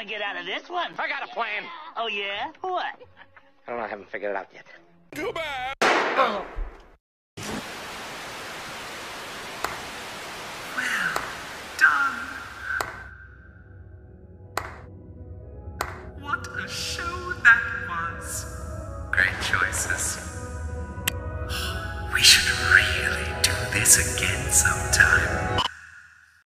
get out of this one? I got a plan. Oh, yeah? What? I don't know. I haven't figured it out yet. Too bad.